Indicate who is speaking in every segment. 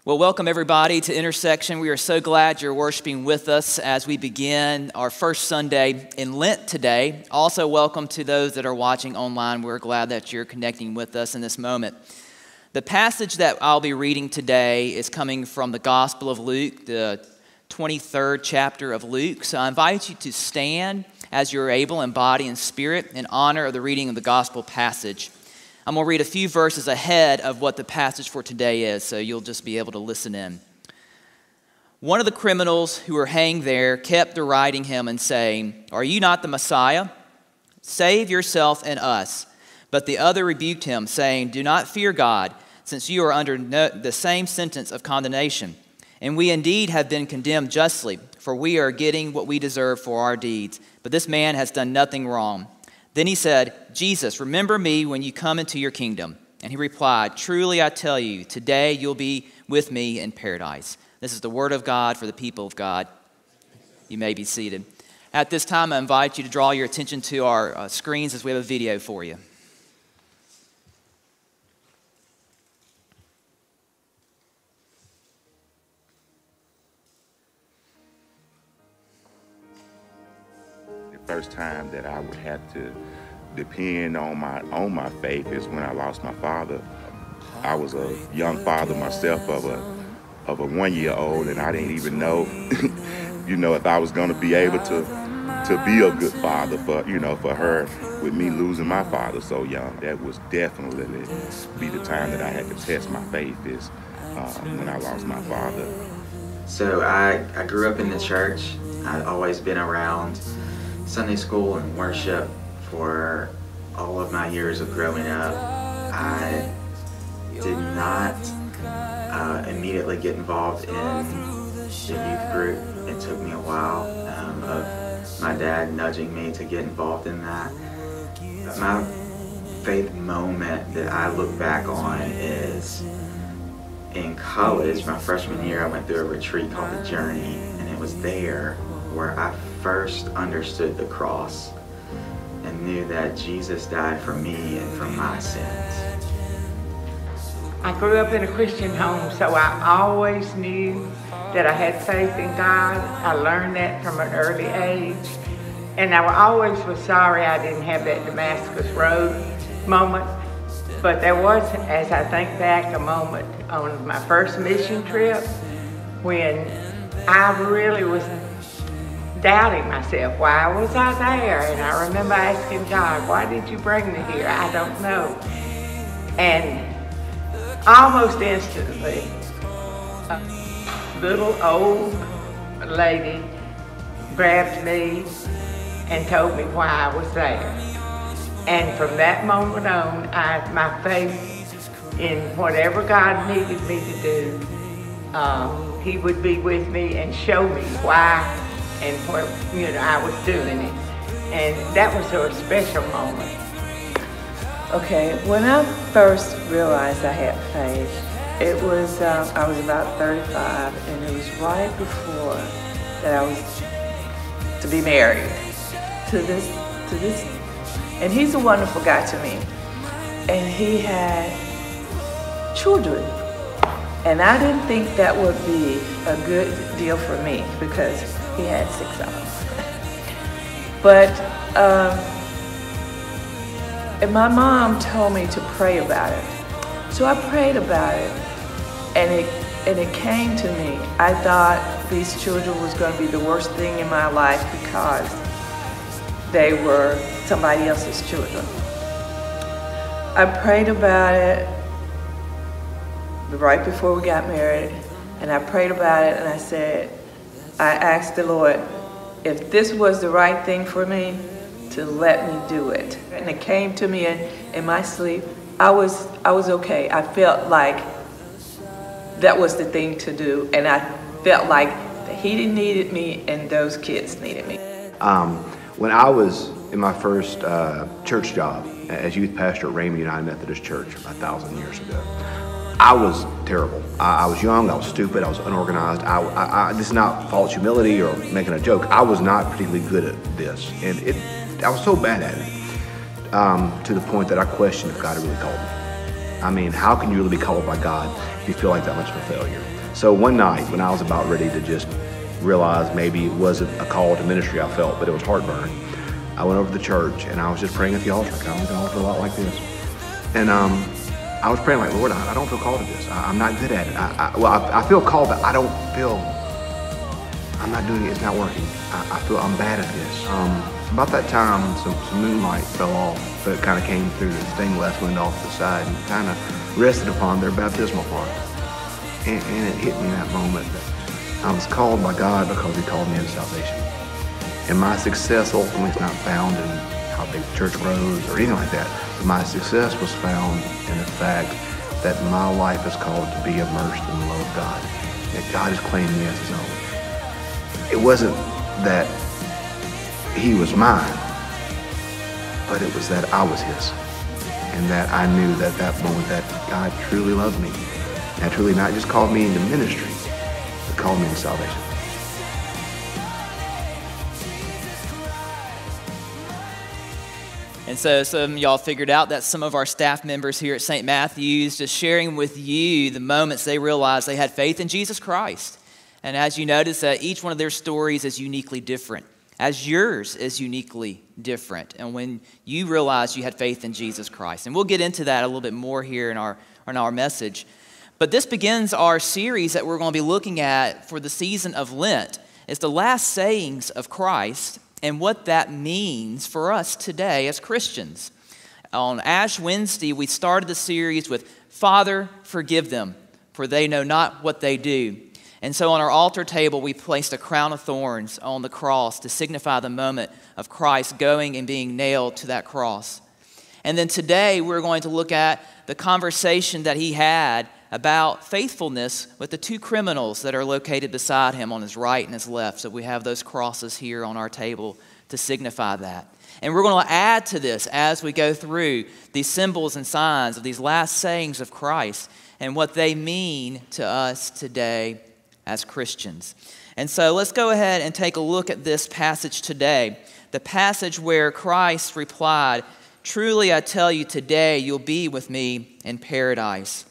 Speaker 1: Well, welcome everybody to Intersection. We are so glad you're worshiping with us as we begin our first Sunday in Lent today. Also, welcome to those that are watching online. We're glad that you're connecting with us in this moment. The passage that I'll be reading today is coming from the Gospel of Luke, the 23rd chapter of Luke. So I invite you to stand as you're able in body and spirit in honor of the reading of the Gospel passage. I'm going to read a few verses ahead of what the passage for today is, so you'll just be able to listen in. One of the criminals who were hanged there kept deriding him and saying, "Are you not the Messiah? Save yourself and us." But the other rebuked him, saying, "Do not fear God, since you are under the same sentence of condemnation. And we indeed have been condemned justly, for we are getting what we deserve for our deeds. But this man has done nothing wrong." Then he said, "Jesus, remember me when you come into your kingdom." And he replied, "Truly I tell you, today you'll be with me in paradise." This is the word of God for the people of God. You may be seated. At this time, I invite you to draw your attention to our screens as we have a video for you.
Speaker 2: First time that I would have to depend on my faith is when I lost my father. I was a young father myself of a 1-year-old, and I didn't even know, if I was going to be able to be a good father for her with me losing my father so young. That was definitely be the time that I had to test my faith is when I lost my father.
Speaker 3: So I grew up in the church. I'd always been around Sunday school and worship for all of my years of growing up. I did not immediately get involved in the youth group. It took me a while of my dad nudging me to get involved in that. My faith moment that I look back on is in college. My freshman year, I went through a retreat called The Journey, and it was there where I first understood the cross and knew that Jesus died for me and for my sins.
Speaker 4: I grew up in a Christian home, so I always knew that I had faith in God. I learned that from an early age. And I always was sorry I didn't have that Damascus Road moment. But there was, as I think back, a moment on my first mission trip when I really was doubting myself. Why was I there? And I remember asking God, "Why did you bring me here? I don't know." And almost instantly, a little old lady grabbed me and told me why I was there. And from that moment on, my faith in whatever God needed me to do, He would be with me and show me why and what I was doing it. And that was a special moment.
Speaker 5: Okay, when I first realized I had faith, it was, I was about 35, and it was right before that I was to be married to this, and he's a wonderful guy to me. And he had children. And I didn't think that would be a good deal for me because he had 6 of them. But, and my mom told me to pray about it. So I prayed about it, and it came to me. I thought these children was going to be the worst thing in my life because they were somebody else's children. I prayed about it right before we got married, and I prayed about it, and I asked the Lord if this was the right thing for me, to let me do it. And it came to me in my sleep. I was okay. I felt like that was the thing to do, and I felt like He needed me and those kids needed me.
Speaker 6: When I was in my first church job as youth pastor at Raymond United Methodist Church 1,000 years ago, I was terrible. I was young, I was stupid, I was unorganized. This is not false humility or making a joke. I was not particularly good at this, and I was so bad at it to the point that I questioned if God had really called me. I mean, how can you really be called by God if you feel like that much of a failure? So one night when I was about ready to just realize maybe it wasn't a call to ministry I felt, but it was heartburn, I went over to the church and I was just praying at the altar, kind of the altar a lot like this. And I was praying like, Lord, I don't feel called to this. I'm not good at it. I feel called, but I'm not doing it. It's not working. I feel I'm bad at this. About that time, some moonlight fell off, but it kind of came through the stained glass window off the side and kind of rested upon their baptismal font. And it hit me in that moment that I was called by God because he called me into salvation. And my success ultimately is not found in how big the church grows or anything like that. But my success was found in the fact that my life is called to be immersed in the love of God. That God has claimed me as his own. It wasn't that he was mine, but it was that I was his. And that I knew that moment that God truly loved me. And truly not just called me into ministry, but called me into salvation.
Speaker 1: And so some of y'all figured out that some of our staff members here at St. Matthew's just sharing with you the moments they realized they had faith in Jesus Christ. And as you notice, each one of their stories is uniquely different, as yours is uniquely different. And when you realized you had faith in Jesus Christ. And we'll get into that a little bit more here in our message. But this begins our series that we're going to be looking at for the season of Lent. It's the last sayings of Christ and what that means for us today as Christians. On Ash Wednesday, we started the series with, Father, forgive them, for they know not what they do. And so on our altar table, we placed a crown of thorns on the cross to signify the moment of Christ going and being nailed to that cross. And then today, we're going to look at the conversation that he had about faithfulness with the two criminals that are located beside him on his right and his left. So we have those crosses here on our table to signify that. And we're going to add to this as we go through these symbols and signs of these last sayings of Christ and what they mean to us today as Christians. And so let's go ahead and take a look at this passage today. The passage where Christ replied, "Truly I tell you, today you'll be with me in paradise."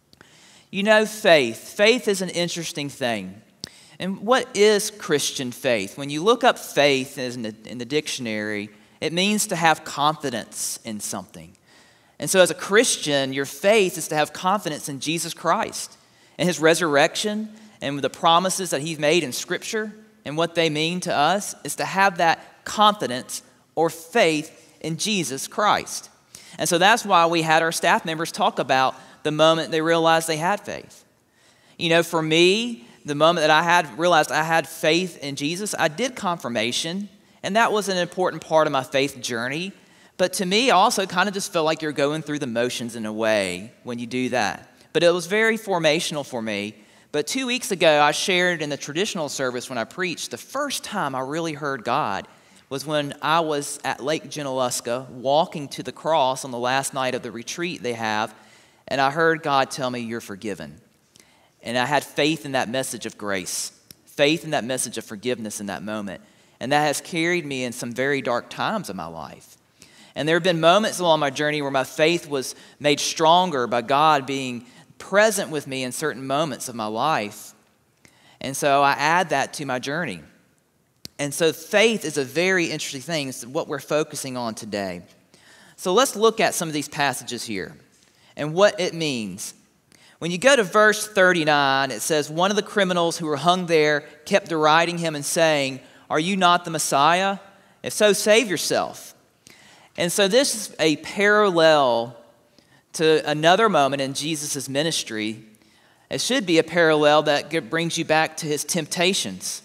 Speaker 1: You know, faith. Faith is an interesting thing. And what is Christian faith? When you look up faith in the dictionary, it means to have confidence in something. And so as a Christian, your faith is to have confidence in Jesus Christ and his resurrection and the promises that he's made in Scripture and what they mean to us is to have that confidence or faith in Jesus Christ. And so that's why we had our staff members talk about the moment they realized they had faith. You know, for me, the moment that I realized I had faith in Jesus, I did confirmation, and that was an important part of my faith journey. But to me, I also kind of just felt like you're going through the motions in a way when you do that. But it was very formational for me. But 2 weeks ago, I shared in the traditional service when I preached, the first time I really heard God was when I was at Lake Junaluska walking to the cross on the last night of the retreat they have, and I heard God tell me, "You're forgiven." And I had faith in that message of grace, faith in that message of forgiveness in that moment. And that has carried me in some very dark times of my life. And there have been moments along my journey where my faith was made stronger by God being present with me in certain moments of my life. And so I add that to my journey. And so faith is a very interesting thing. It's what we're focusing on today. So let's look at some of these passages here and what it means. When you go to verse 39, it says, "One of the criminals who were hung there kept deriding him and saying, 'Are you not the Messiah? If so, save yourself.'" And so this is a parallel to another moment in Jesus' ministry. It should be a parallel that brings you back to his temptations.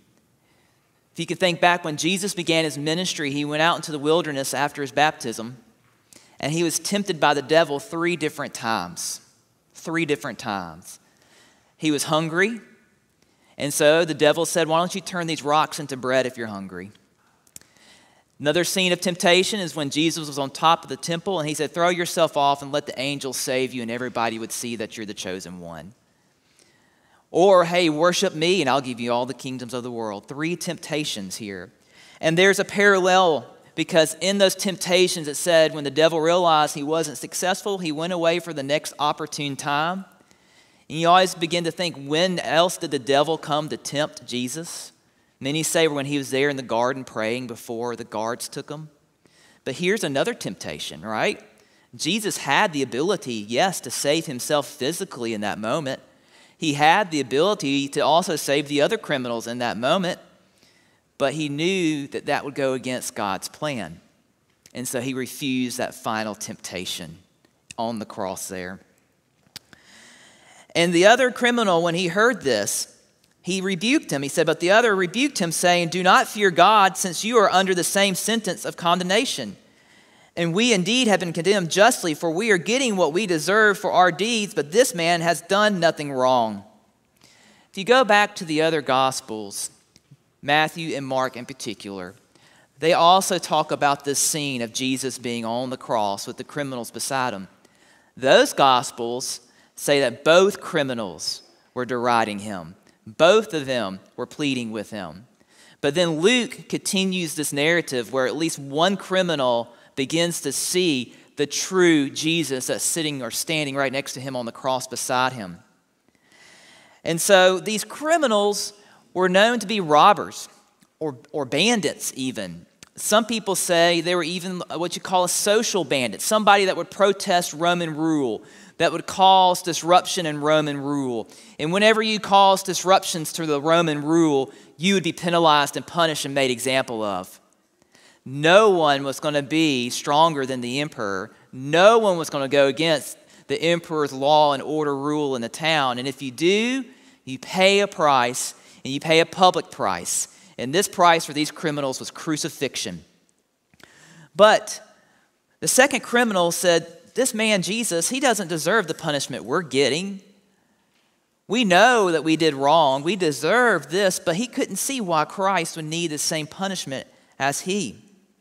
Speaker 1: If you could think back when Jesus began his ministry, he went out into the wilderness after his baptism, and he was tempted by the devil 3 different times. 3 different times. He was hungry, and so the devil said, "Why don't you turn these rocks into bread if you're hungry?" Another scene of temptation is when Jesus was on top of the temple, and he said, "Throw yourself off and let the angels save you, and everybody would see that you're the chosen one." Or, "Hey, worship me, and I'll give you all the kingdoms of the world." 3 temptations here. And there's a parallel because in those temptations it said when the devil realized he wasn't successful, he went away for the next opportune time. And you always begin to think, when else did the devil come to tempt Jesus? Many say when he was there in the garden praying before the guards took him. But here's another temptation, right? Jesus had the ability, yes, to save himself physically in that moment. He had the ability to also save the other criminals in that moment, but he knew that that would go against God's plan. And so he refused that final temptation on the cross there. And the other criminal, when he heard this, he rebuked him. He said, but the other rebuked him, saying, do not fear God, since you are under the same sentence of condemnation. And we indeed have been condemned justly, for we are getting what we deserve for our deeds, but this man has done nothing wrong. If you go back to the other Gospels, Matthew and Mark in particular, they also talk about this scene of Jesus being on the cross with the criminals beside him. Those Gospels say that both criminals were deriding him. Both of them were pleading with him. But then Luke continues this narrative where at least one criminal begins to see the true Jesus that's sitting or standing right next to him on the cross beside him. And so these criminals were known to be robbers or bandits even. Some people say they were even what you call a social bandit, somebody that would protest Roman rule, that would cause disruption in Roman rule. And whenever you cause disruptions to the Roman rule, you would be penalized and punished and made example of. No one was going to be stronger than the emperor. No one was going to go against the emperor's law and order rule in the town. And if you do, you pay a price, and you pay a public price. And this price for these criminals was crucifixion. But the second criminal said, this man Jesus, he doesn't deserve the punishment we're getting. We know that we did wrong. We deserve this, but he couldn't see why Christ would need the same punishment as he.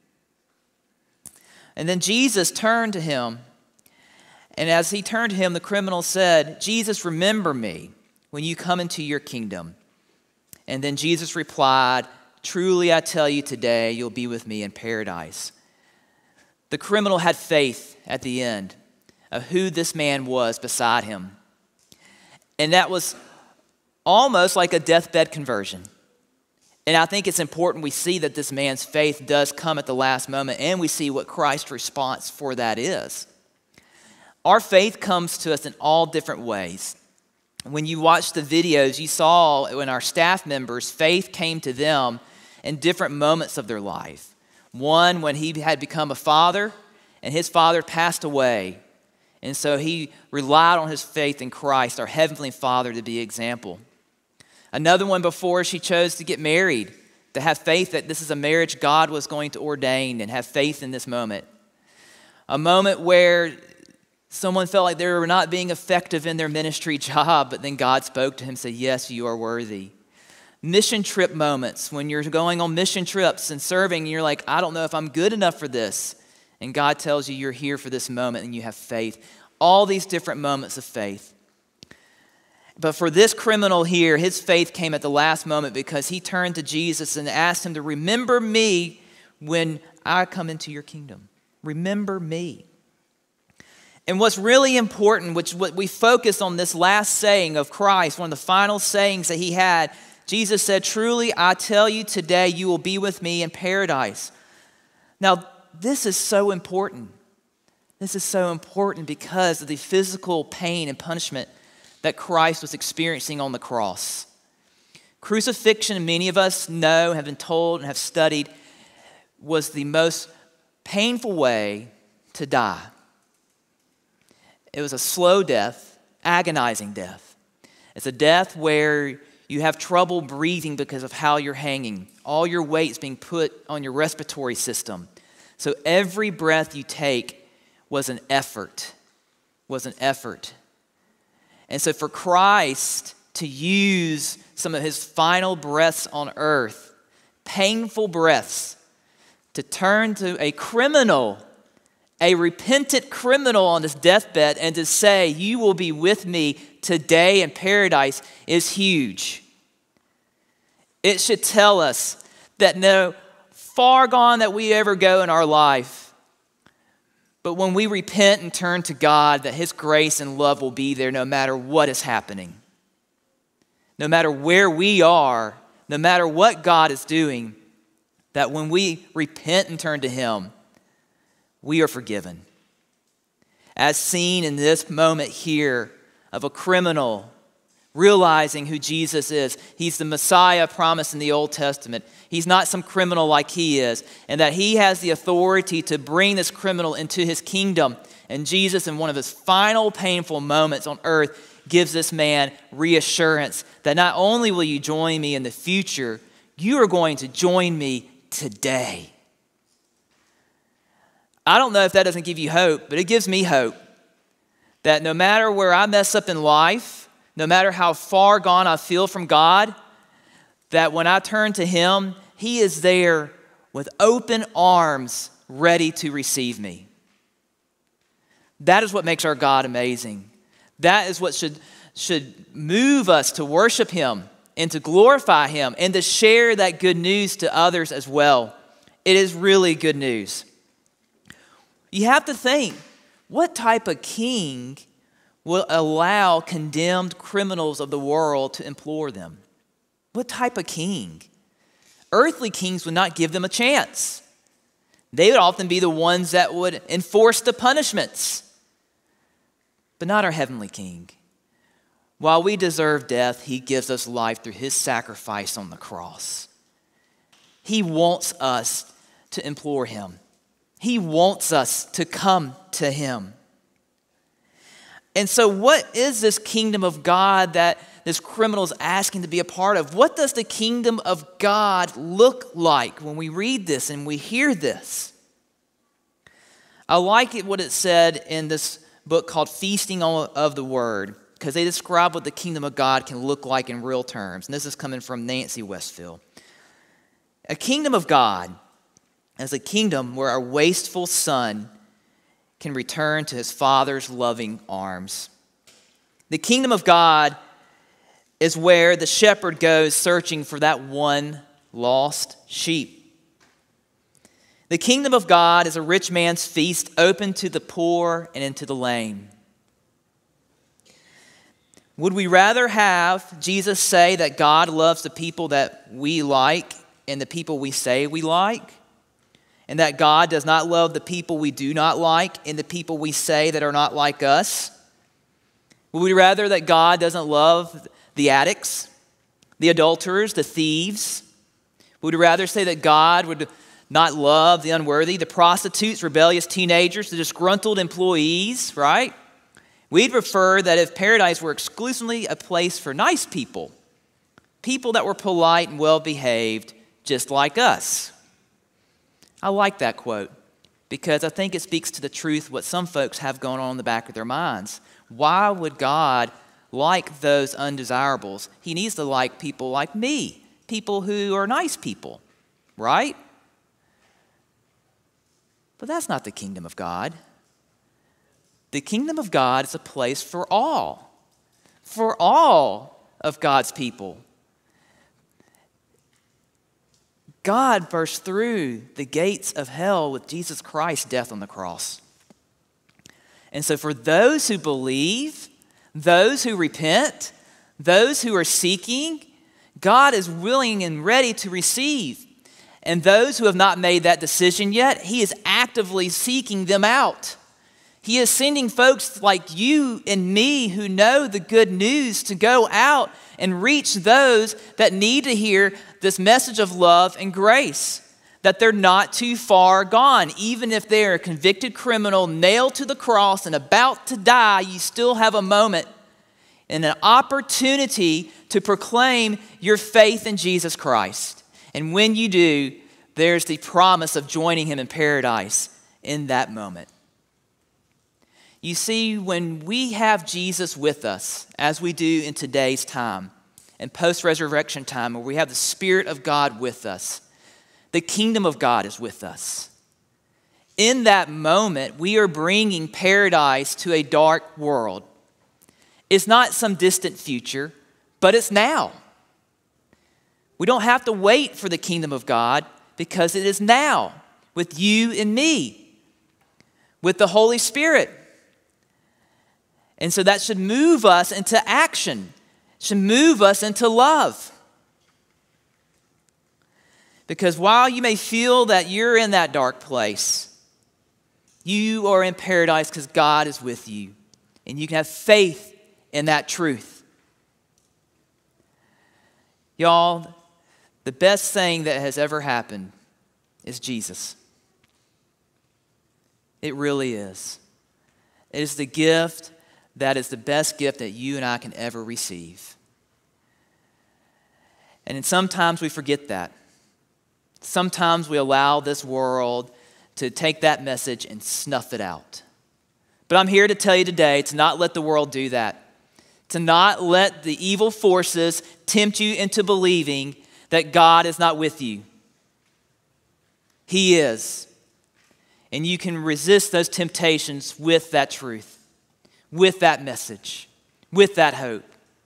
Speaker 1: And then Jesus turned to him, and as he turned to him, the criminal said, Jesus, remember me when you come into your kingdom. And then Jesus replied, truly I tell you today, you'll be with me in paradise. The criminal had faith at the end of who this man was beside him. And that was almost like a deathbed conversion. And I think it's important we see that this man's faith does come at the last moment, and we see what Christ's response for that is. Our faith comes to us in all different ways. When you watch the videos, you saw when our staff members, faith came to them in different moments of their life. One, when he had become a father, and his father passed away. And so he relied on his faith in Christ, our Heavenly Father, to be an example. Another one before she chose to get married, to have faith that this is a marriage God was going to ordain and have faith in this moment. A moment where someone felt like they were not being effective in their ministry job, but then God spoke to him and said, yes, you are worthy. Mission trip moments, when you're going on mission trips and serving, and you're like, I don't know if I'm good enough for this. And God tells you you're here for this moment and you have faith. All these different moments of faith. But for this criminal here, his faith came at the last moment because he turned to Jesus and asked him to remember me when I come into your kingdom. Remember me. And what's really important, which what we focus on this last saying of Christ, one of the final sayings that he had, Jesus said, truly, I tell you today, you will be with me in paradise. Now, this is so important. This is so important because of the physical pain and punishment that Christ was experiencing on the cross. Crucifixion, many of us know, have been told, and have studied, was the most painful way to die. It was a slow death, agonizing death. It's a death where you have trouble breathing because of how you're hanging. All your weight's being put on your respiratory system. So every breath you take was an effort, And so for Christ to use some of his final breaths on earth, painful breaths, to turn to a criminal, a repentant criminal on his deathbed, and to say, you will be with me today in paradise, is huge. It should tell us that no far gone that we ever go in our life. But when we repent and turn to God, that his grace and love will be there no matter what is happening. No matter where we are, no matter what God is doing, that when we repent and turn to him, we are forgiven. As seen in this moment here of a criminal realizing who Jesus is. He's the Messiah promised in the Old Testament. He's not some criminal like he is, and that he has the authority to bring this criminal into his kingdom. And Jesus, in one of his final painful moments on earth, gives this man reassurance that not only will you join me in the future, you are going to join me today. I don't know if that doesn't give you hope, but it gives me hope that no matter where I mess up in life, no matter how far gone I feel from God, that when I turn to him, he is there with open arms ready to receive me. That is what makes our God amazing. That is what should move us to worship him and to glorify him and to share that good news to others as well. It is really good news. You have to think, what type of king will allow condemned criminals of the world to implore them? What type of king? Earthly kings would not give them a chance. They would often be the ones that would enforce the punishments. But not our heavenly king. While we deserve death, he gives us life through his sacrifice on the cross. He wants us to implore him. He wants us to come to him. And so what is this kingdom of God that this criminal is asking to be a part of? What does the kingdom of God look like when we read this and we hear this? I like it what it said in this book called Feasting of the Word, because they describe what the kingdom of God can look like in real terms. And this is coming from Nancy Westfield. A kingdom of God is a kingdom where a wasteful son can return to his father's loving arms. The kingdom of God is where the shepherd goes searching for that one lost sheep. The kingdom of God is a rich man's feast open to the poor and to the lame. Would we rather have Jesus say that God loves the people that we like and the people we say we like? And that God does not love the people we do not like and the people we say that are not like us? Would we rather that God doesn't love the addicts, the adulterers, the thieves? Would we rather say that God would not love the unworthy, the prostitutes, rebellious teenagers, the disgruntled employees, right? We'd prefer that if paradise were exclusively a place for nice people, people that were polite and well-behaved, just like us. I like that quote because I think it speaks to the truth what some folks have going on in the back of their minds. Why would God like those undesirables? He needs to like people like me, people who are nice people, right? But that's not the kingdom of God. The kingdom of God is a place for all of God's people. God burst through the gates of hell with Jesus Christ's death on the cross. And so for those who believe, those who repent, those who are seeking, God is willing and ready to receive. And those who have not made that decision yet, he is actively seeking them out. He is sending folks like you and me who know the good news to go out and reach those that need to hear this message of love and grace, that they're not too far gone. Even if they're a convicted criminal nailed to the cross and about to die, you still have a moment and an opportunity to proclaim your faith in Jesus Christ. And when you do, there's the promise of joining him in paradise in that moment. You see, when we have Jesus with us, as we do in today's time, and post-resurrection time, where we have the Spirit of God with us, the kingdom of God is with us. In that moment, we are bringing paradise to a dark world. It's not some distant future, but it's now. We don't have to wait for the kingdom of God because it is now with you and me, with the Holy Spirit. And so that should move us into action, should move us into love. Because while you may feel that you're in that dark place, you are in paradise because God is with you. And you can have faith in that truth. Y'all, the best thing that has ever happened is Jesus. It really is. It is the gift that is the best gift that you and I can ever receive. And sometimes we forget that. Sometimes we allow this world to take that message and snuff it out. But I'm here to tell you today to not let the world do that. To not let the evil forces tempt you into believing that God is not with you. He is. And you can resist those temptations with that truth, with that message, with that hope.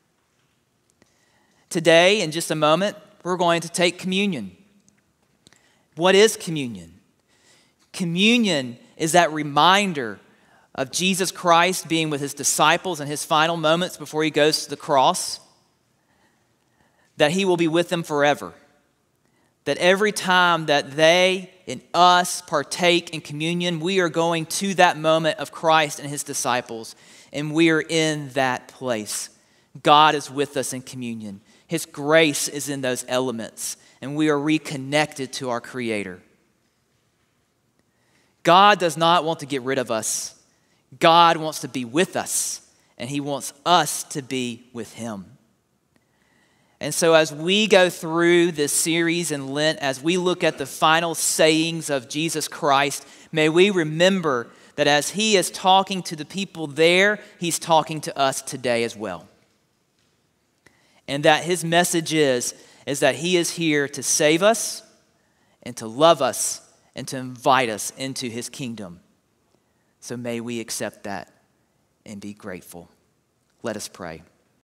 Speaker 1: Today, in just a moment, we're going to take communion. What is communion? Communion is that reminder of Jesus Christ being with his disciples in his final moments before he goes to the cross, that he will be with them forever. That every time that they and us partake in communion, we are going to that moment of Christ and his disciples, and we are in that place. God is with us in communion. His grace is in those elements, and we are reconnected to our Creator. God does not want to get rid of us. God wants to be with us, and he wants us to be with him. And so as we go through this series in Lent, as we look at the final sayings of Jesus Christ, may we remember that as he is talking to the people there, he's talking to us today as well. And that his message is that he is here to save us and to love us and to invite us into his kingdom. So may we accept that and be grateful. Let us pray.